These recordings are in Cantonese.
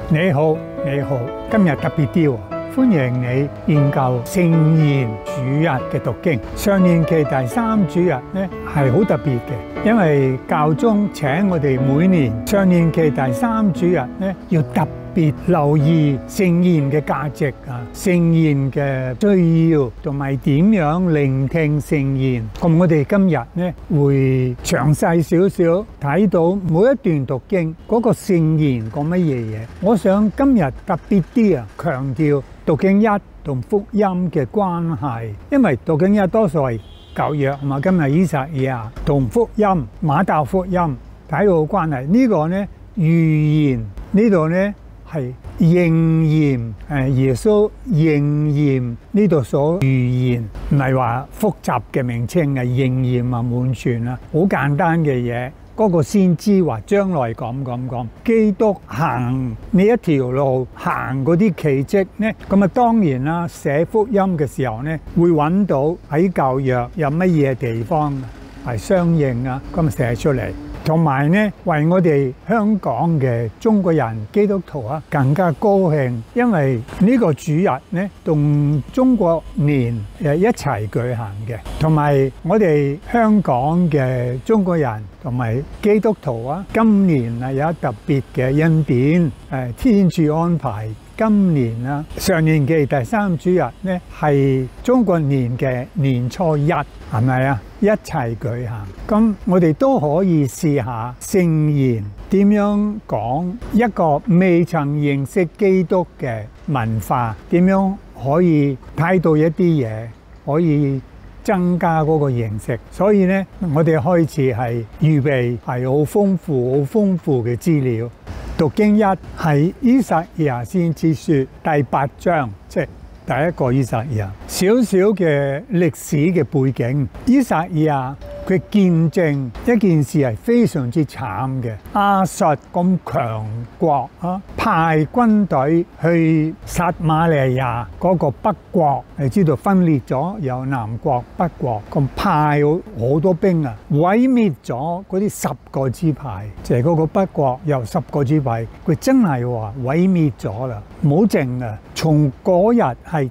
你好，你好，今日特別啲喎，歡迎你研究聖言主日嘅讀經。上年期第3主日呢係好特別嘅，因為教宗請我哋每年上年期第3主日呢要特別留意聖言嘅價值啊，聖言嘅需要同埋點樣聆聽聖言。咁我哋今日呢會詳細少少睇到每一段讀經嗰個聖言講乜嘢嘢。我想今日特別啲啊，強調讀經一同福音嘅關係，因為讀經一多數係舊約嘛，今日以賽亞同福音馬竇福音睇到關係。呢個呢預言呢度呢係應驗，耶穌應驗呢度所預言，唔係話複雜嘅名稱，係應驗啊，滿全啊，好簡單嘅嘢。嗰個先知話將來講，基督行呢一條路，行嗰啲奇蹟呢，咁啊當然啦，寫福音嘅時候呢，會揾到喺舊約有乜嘢地方係相應啊，咁寫出嚟。同埋呢，為我哋香港嘅中國人基督徒啊，更加高興，因為呢個主日呢，同中國年一齊舉行嘅，同埋我哋香港嘅中國人同埋基督徒啊，今年啊有特別嘅恩典，天主安排。今年啊，上年期第3主日呢，係中國年嘅年初一，係咪啊？一齊舉行。咁我哋都可以試下聖言點樣講一個未曾認識基督嘅文化，點樣可以睇到一啲嘢，可以增加嗰個認識。所以呢，我哋開始係預備係好豐富嘅資料。讀經一係以賽亞先知書第8章，即係第一個以賽亞。少少嘅歷史嘅背景，以賽亞佢見證一件事係非常之慘嘅。亞述咁強國啊，派軍隊去撒瑪利亞嗰個北國，你知道分裂咗有南國北國，咁派好多兵啊，毀滅咗嗰啲10個支派，即係嗰個北國有10個支派，佢真係話毀滅咗啦，冇剩啊！從嗰日係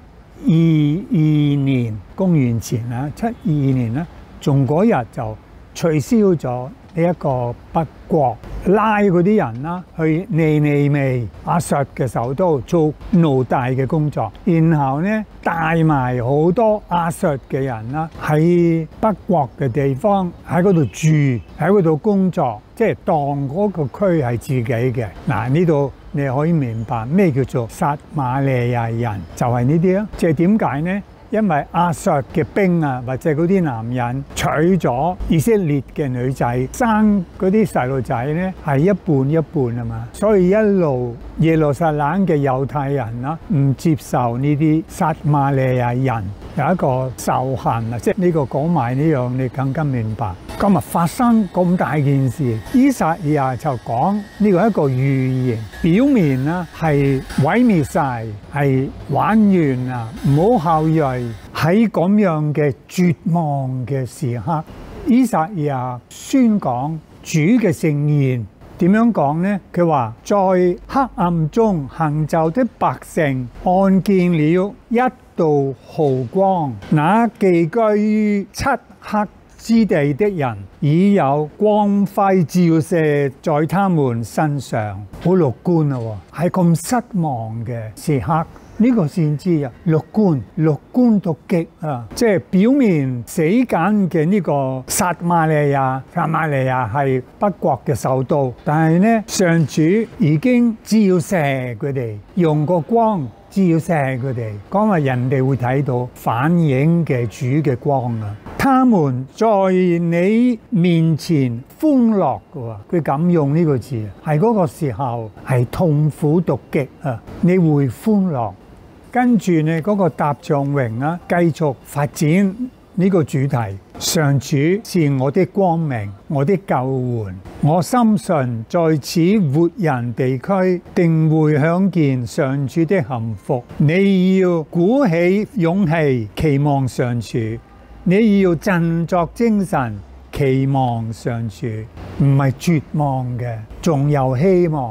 722年公元前啊，722年啦。從嗰日就取消咗呢一個北國，拉嗰啲人啦去尼尼微亞述嘅首都做奴隸嘅工作，然後呢帶埋好多亞述嘅人啦喺北國嘅地方喺嗰度住，喺嗰度工作，即係當嗰個區係自己嘅。嗱，呢度你可以明白咩叫做撒瑪利亞人，就係呢啲咯。即係點解呢？因為亞述嘅兵啊，或者嗰啲男人娶咗以色列嘅女仔，生嗰啲細路仔呢係一半一半啊嘛，所以一路耶路撒冷嘅猶太人啦唔接受呢啲撒瑪利亞人，有一個仇恨啊，即係呢個講埋呢樣，你更加明白。今日發生咁大件事，以賽亞就講呢個一個預言，表面啦係毀滅晒，係玩完啊，唔好後裔。喺咁樣嘅絕望嘅時刻，以賽亞宣講主嘅聖言。點樣講呢？佢話在黑暗中行走的百姓看見了一道豪光，那寄居於漆黑之地的人已有光輝照射在他們身上。好樂觀啊！喺咁失望嘅時刻，呢個先知啊，樂觀到極啊！即係表面死緊嘅呢個撒瑪利亞係北國嘅首都，但係呢，上主已經照射佢哋，用個光照射佢哋，講話人哋會睇到反映嘅主嘅光啊！他們在你面前歡樂嘅，佢咁用呢個字，係嗰個時候係痛苦到極啊！你會歡樂。跟住呢嗰個答唱詠啊，繼續發展呢個主題。上主是我的光明，我的救援。我深信在此活人地區定會享見上主的幸福。你要鼓起勇氣，期望上主；你要振作精神，期望上主。唔係絕望嘅，仲有希望。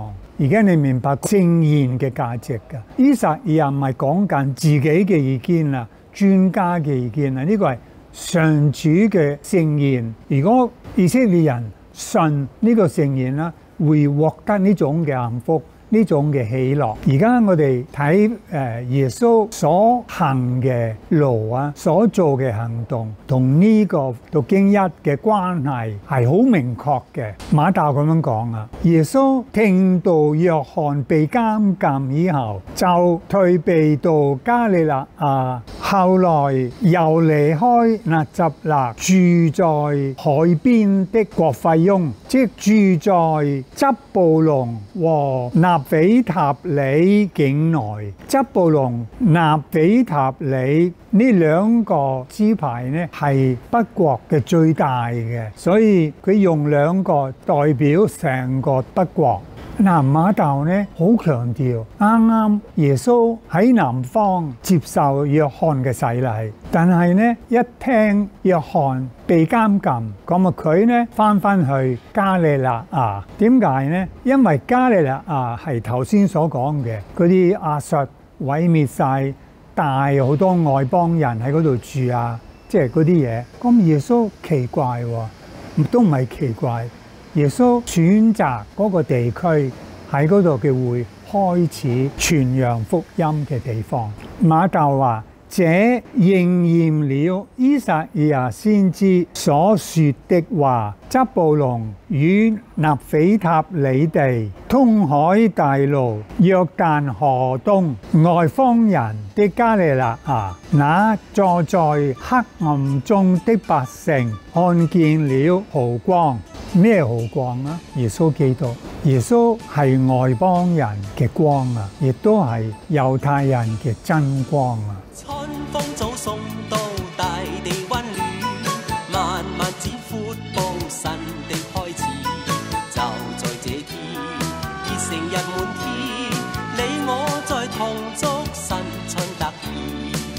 而家你明白聖言嘅價值㗎。以撒而唔係講緊自己嘅意見啦，專家嘅意見啦，呢個係上主嘅聖言。如果以色列人信呢個聖言啦，會獲得呢種嘅幸福，呢種嘅喜樂。而家我哋睇耶穌所行嘅路啊，所做嘅行動，同呢個讀經一嘅關係係好明確嘅。馬竇咁樣講啊，耶穌聽到約翰被監禁以後，就退避到加利肋亞，後來又離開納匝肋，住在海邊的葛費翁，即住在則布隆和納斐塔里境內。則布隆、納斐塔里呢兩個支派呢係北國嘅最大嘅，所以佢用兩個代表成個北國。馬竇呢好強調，啱啱耶穌喺南方接受約翰嘅洗禮，但係呢一聽約翰被監禁，咁啊佢呢翻去加利肋亞。點解呢？因為加利肋亞係頭先所講嘅嗰啲亞述毀滅晒，帶好多外邦人喺嗰度住啊，即係嗰啲嘢。咁耶穌奇怪喎，都唔係奇怪。耶穌選擇嗰個地區喺嗰度嘅會開始傳揚福音嘅地方。馬竇話：這應驗了依撒意亞先知所說的話，則布隆與納斐塔里地，通海大路，約旦河東，外邦人的加利肋亞，那坐在黑暗中的百姓看見了豪光。咩豪光啊？耶穌基督，耶穌係外邦人嘅光啊，亦都係猶太人嘅真光啊。 春風早送到大地溫暖，慢慢只闊步新的開始，就在這天，熱誠日滿天，你我在同祝新春得意。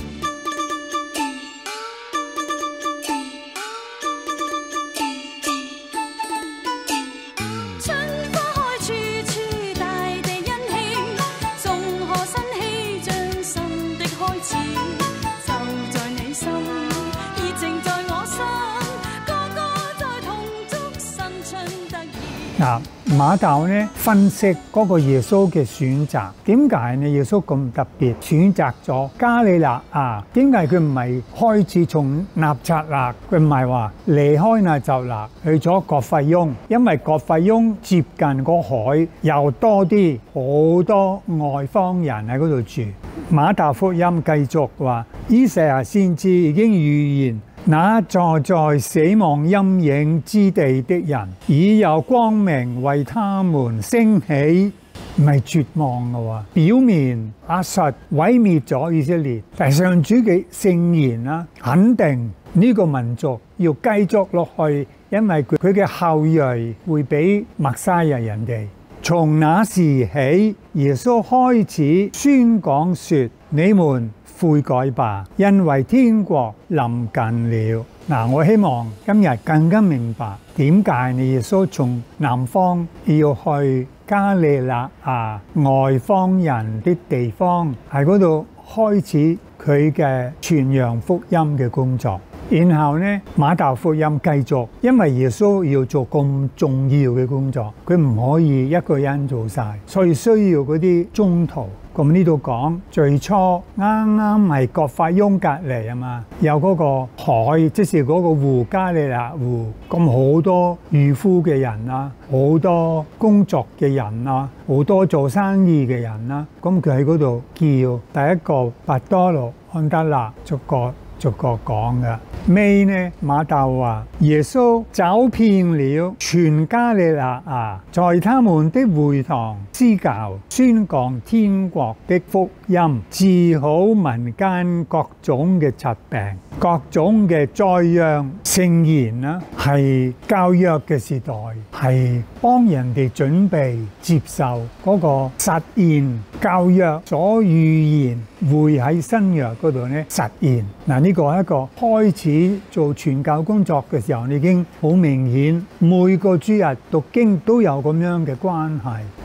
馬竇呢分析嗰個耶穌嘅選擇，點解呢？耶穌咁特別選擇咗加利肋亞？點解佢唔係開始從納匝肋？佢唔係話離開納匝肋去咗葛費翁，因為葛費翁接近個海，又多啲好多外邦人喺嗰度住。馬竇福音繼續話，依撒亞先知已經預言，那坐在死亡陰影之地的人，已有光明為他們升起。唔係絕望嘅喎，表面亞述毀滅咗以色列，但係上主嘅聖言啦，肯定呢個民族要繼續落去，因為佢嘅後裔會比默西亞人哋。從那時起，耶穌開始宣講說：你們悔改吧，因為天國臨近了。嗱，我希望今日更加明白點解你耶穌從南方要去加利肋亞外邦人的地方，喺嗰度開始佢嘅傳揚福音嘅工作。然後呢，馬竇福音繼續，因為耶穌要做咁重要嘅工作，佢唔可以一個人做晒，所以需要嗰啲宗徒。咁呢度講最初啱啱係葛費翁隔離啊嘛，有嗰個海，即是嗰個湖，加利肋湖，咁好多漁夫嘅人啊，好多工作嘅人啊，好多做生意嘅人啦，咁佢喺嗰度叫第一個伯多祿、安德肋，逐個講嘅。尾呢，馬竇話耶穌走遍了全加利肋亞，在他們的會堂施教，宣講天國的福音，治好民間各種嘅疾病，各種嘅災殃。聖言啦，係教約嘅時代，係幫人哋準備接受嗰個實現教約所預言會喺新約嗰度呢實現。嗱，呢個係一個開始做傳教工作嘅時候，已經好明顯，每個主日讀經都有咁樣嘅關係。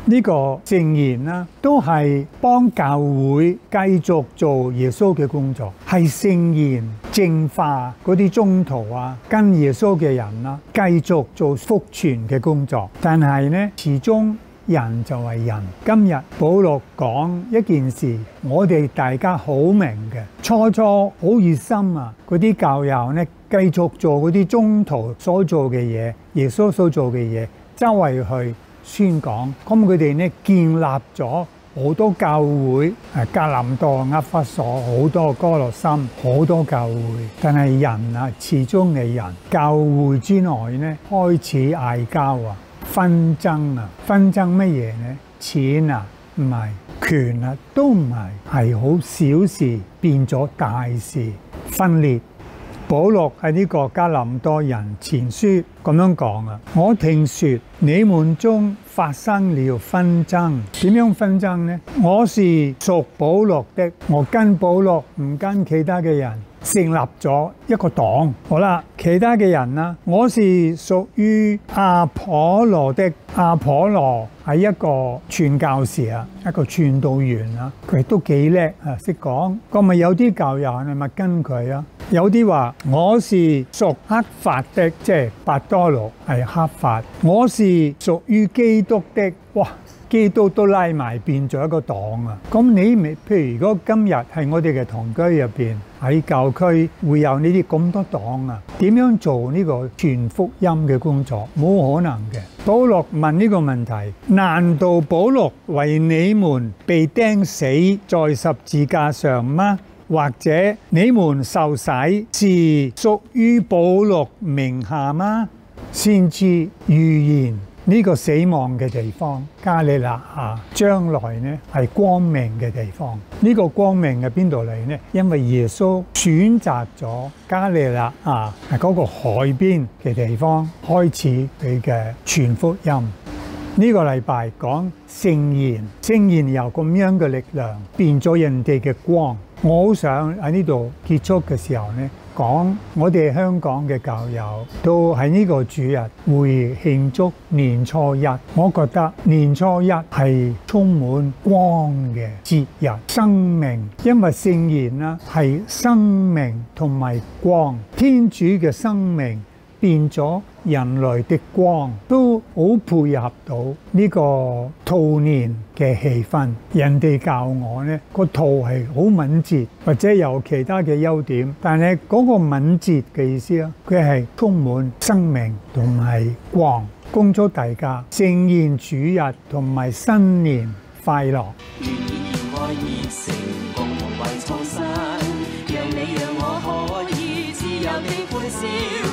呢個聖言啦，都係幫教會繼續做耶穌嘅工作，係聖言淨化嗰啲宗徒啊，跟耶穌嘅人啦，繼續做福傳嘅工作。但係呢，始終人就係人。今日保祿講一件事，我哋大家好明嘅，初初好熱心啊，嗰啲教友呢，繼續做嗰啲宗徒所做嘅嘢，耶穌所做嘅嘢，周圍去宣講。咁佢哋呢，建立咗好多教會，格林多、厄弗所，好多哥羅森，好多教會。但係人啊，始終係人，教會之內呢，開始嗌交啊，紛爭啊，紛爭乜嘢呢？錢啊，唔係，權啊，都唔係，係好小事變咗大事，分裂。保祿喺呢個格林多人前書咁樣講啊，我聽說你們中發生了紛爭，點樣紛爭呢？我是屬保祿的，我跟保祿唔跟其他嘅人成立咗一個黨。好啦，其他嘅人啦，我是屬於阿頗羅的，阿頗羅係一個傳教士啊，一個傳道員啊，佢都幾叻啊，識講。咁咪有啲教友係咪跟佢啊？有啲話我是屬刻法的，即係伯多祿係刻法，我是屬於基督的。哇！基督都拉埋變咗一個黨啊！咁你咪譬如如果今日係我哋嘅堂區入邊喺教區會有呢啲咁多黨啊，點樣做呢個傳福音嘅工作？冇可能嘅。保祿問呢個問題：難道保祿為你們被釘死在十字架上嗎？或者你們受洗是屬於保祿名下嗎？先知預言呢個死亡嘅地方，加利納亞將來呢係光明嘅地方。呢個光明喺邊度嚟呢？因為耶穌選擇咗加利納亞係嗰個海邊嘅地方，開始佢嘅傳福音。呢個禮拜講聖言，聖言由咁樣嘅力量變咗人哋嘅光。我好想喺呢度結束嘅時候呢，講我哋香港嘅教友都喺呢個主日會慶祝年初一。我覺得年初一係充滿光嘅節日，生命，因為聖言啦係生命同埋光，天主嘅生命變咗人類的光，都好配合到呢個兔年嘅氣氛。人哋教我呢個兔係好敏捷，或者有其他嘅優點，但係嗰個敏捷嘅意思啊，佢係充滿生命同埋光。恭祝大家聖言主日同埋新年快樂。 願以愛熱誠共同為創新，讓你讓我可以自由地歡笑。